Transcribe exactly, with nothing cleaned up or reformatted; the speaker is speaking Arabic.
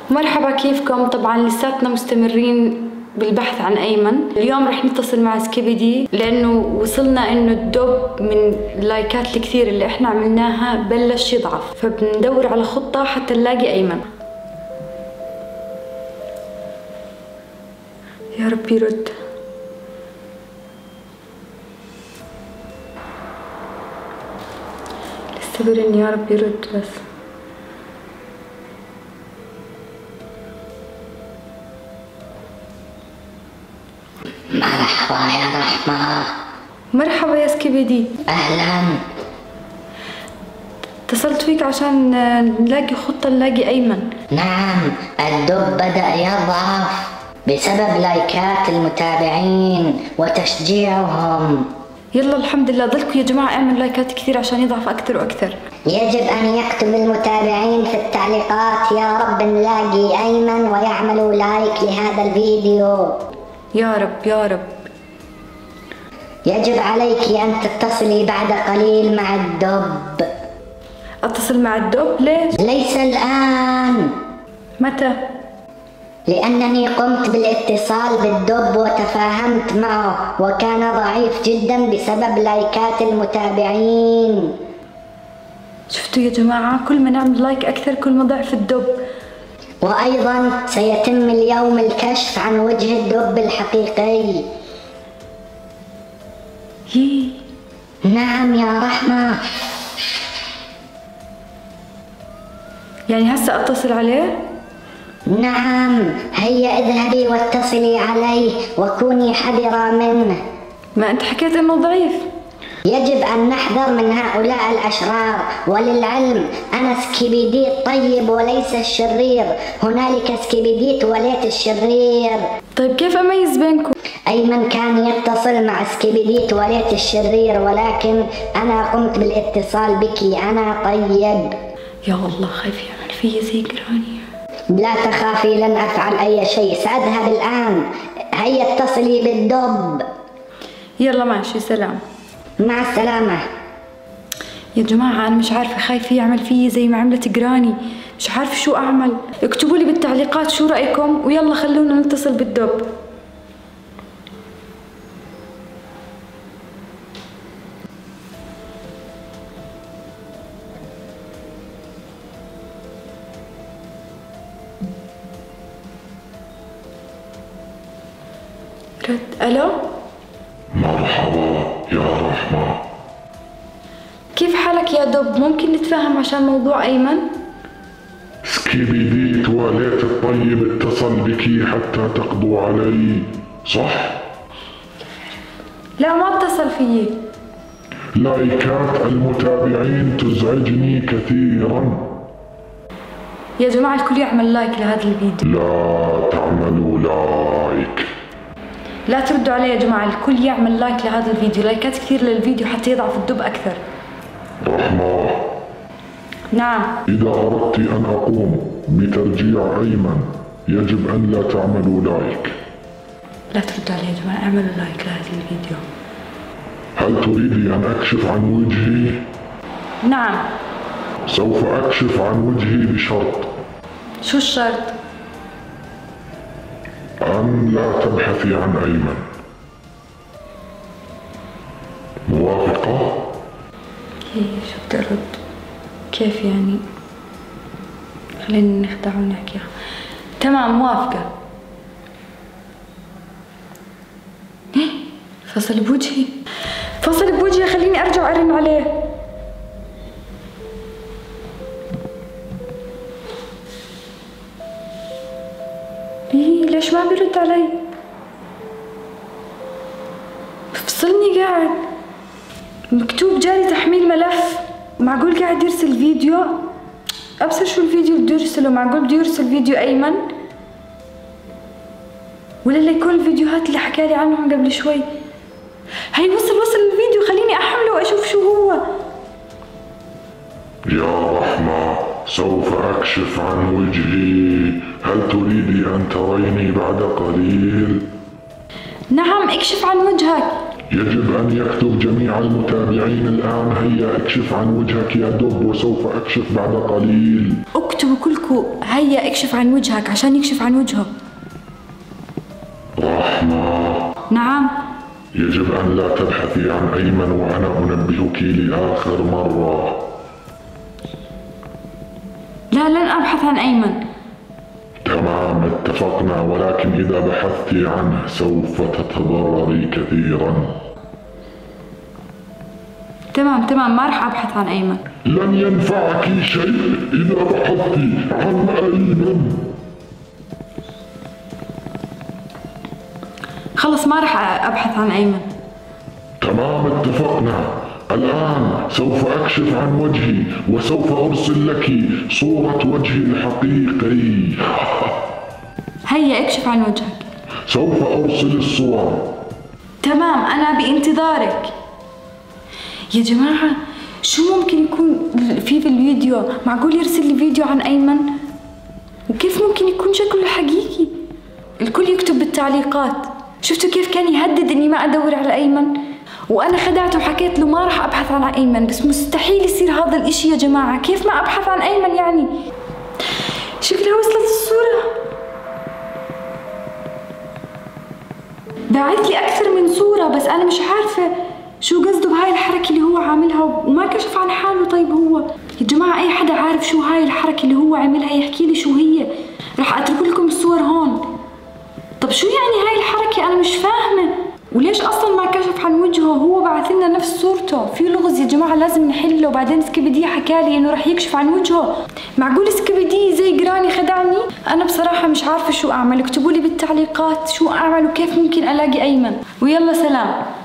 مرحبا، كيفكم؟ طبعا لساتنا مستمرين بالبحث عن أيمن. اليوم رح نتصل مع سكيبيدي لأنه وصلنا إنه الدب من اللايكات الكثير اللي إحنا عملناها بلش يضعف، فبندور على خطة حتى نلاقي أيمن. يا رب يرد. استبر إن يا رب يرد بس. مرحبا يا رحمة. مرحبا يا سكيبيدي. أهلا. اتصلت فيك عشان نلاقي خطة نلاقي أيمن. نعم، الدب بدأ يضعف بسبب لايكات المتابعين وتشجيعهم. يلا الحمد لله، ضلكم يا جماعة اعملوا لايكات كثير عشان يضعف أكثر وأكثر. يجب أن يكتب المتابعين في التعليقات يا رب نلاقي أيمن ويعملوا لايك لهذا الفيديو. يا رب يا رب. يجب عليك أن تتصلي بعد قليل مع الدب. أتصل مع الدب؟ ليش؟ ليس الآن. متى؟ لأنني قمت بالاتصال بالدب وتفاهمت معه وكان ضعيف جدا بسبب لايكات المتابعين. شفتوا يا جماعة، كل ما نعمل لايك أكثر كل ما ضعف الدب. وأيضا سيتم اليوم الكشف عن وجه الدب الحقيقي. يي. نعم يا رحمة. يعني هسه أتصل عليه؟ نعم، هيا اذهبي واتصلي عليه وكوني حذرة منه. ما أنت حكيت إنه ضعيف. يجب أن نحذر من هؤلاء الأشرار، وللعلم أنا سكيبيدي الطيب وليس الشرير، هنالك سكيبيدي وليت الشرير. طيب كيف أميز بينكم؟ أيمن كان يتصل مع سكيبيدي وليت الشرير، ولكن أنا قمت بالاتصال بك، أنا طيب. يا الله، خايف يعمل فيا زي جراني. لا تخافي، لن أفعل أي شيء، سأذهب الآن. هيا اتصلي بالدب. يلا ماشي، سلام. مع السلامة. يا جماعة أنا مش عارفة، خايفة يعمل فيي زي ما عملت جراني، مش عارفة شو أعمل. اكتبوا لي بالتعليقات شو رأيكم، ويلا خلونا نتصل بالدب. رد. ألو. مرحبا يا رحمة. كيف حالك يا دب؟ ممكن نتفاهم عشان موضوع أيمن؟ سكيبيدي تواليت الطيب اتصل بك حتى تقضوا علي، صح؟ لا، ما اتصل فيي. لايكات المتابعين تزعجني كثيرا. يا جماعة الكل يعمل لايك لهذا الفيديو. لا تعملوا لايك. لا تردوا علي يا جماعة، الكل يعمل لايك لهذا الفيديو، لايكات كثير للفيديو حتى يضعف الدب أكثر. رحمة. نعم. إذا أردت أن أقوم بترجيع أيمن يجب أن لا تعملوا لايك. لا تردوا علي يا جماعة، اعملوا لايك لهذا الفيديو. هل تريدي أن أكشف عن وجهي؟ نعم. سوف أكشف عن وجهي بشرط. شو الشرط؟ أن لا تبحثي عن أيمن. موافقة؟ هي شو بدي أرد؟ كيف يعني؟ خلينا نخدع ونحكي. تمام، موافقة. فصل بوجهي، فصل بوجهي، خليني أرجع أرن عليه. إيه ليش ما بيرد علي؟ بفصلني قاعد، مكتوب جاري تحميل ملف. معقول قاعد يرسل فيديو؟ أبصر شو الفيديو اللي بده يرسله. معقول بده يرسل فيديو أيمن؟ ولا ليكون الفيديوهات اللي حكالي عنهم قبل شوي. هي وصل وصل الفيديو، خليني أحمله وأشوف شو هو. يا رحمة، سوف أكشف عن وجهي، هل تريدي أن تريني بعد قليل؟ نعم، اكشف عن وجهك. يجب أن يكتب جميع المتابعين الآن هيا اكشف عن وجهك يا دب وسوف أكشف بعد قليل. اكتبوا كلكم هيا اكشف عن وجهك عشان يكشف عن وجهه. رحمة. نعم. يجب أن لا تبحثي عن أيمن وأنا أنبهك لآخر مرة. لا، لن أبحث عن أيمن. تمام، اتفقنا، ولكن إذا بحثت عنه سوف تتضرري كثيرا. تمام تمام، ما راح أبحث عن أيمن. لن ينفعك شيء إذا بحثت عن أيمن. خلص ما راح أبحث عن أيمن. تمام، اتفقنا. الآن سوف أكشف عن وجهي وسوف أرسل لك صورة وجهي الحقيقي. هيا اكشف عن وجهك. سوف أرسل الصور. تمام، أنا بانتظارك. يا جماعة شو ممكن يكون في في الفيديو؟ معقول يرسل لي فيديو عن أيمن؟ وكيف ممكن يكون شكله الحقيقي؟ الكل يكتب بالتعليقات. شفتوا كيف كان يهدد إني ما أدور على أيمن؟ وأنا خدعته وحكيت له ما راح أبحث عن أيمن، بس مستحيل يصير هذا الإشي يا جماعة. كيف ما أبحث عن أيمن يعني؟ شكلها وصلت الصورة. باعت لي أكثر من صورة، بس أنا مش عارفة شو قصده بهاي الحركة اللي هو عاملها وما كشف عن حاله. طيب هو يا جماعة أي حدا عارف شو هاي الحركة اللي هو عاملها يحكي لي شو هي. راح أترك لكم الصور هون. طب شو يعني هاي الحركة؟ أنا مش فاهمة. وليش أصلا ما كشف عن وجهه؟ هو بعث لنا نفس صورته. في لغز يا جماعة لازم نحله. وبعدين سكيبيدي حكالي إنه راح يكشف عن وجهه. معقول سكيبيدي زي جراني خدعني؟ أنا بصراحة مش عارفة شو أعمل. اكتبوا لي بالتعليقات شو أعمل وكيف ممكن ألاقي أيمن. ويلا سلام.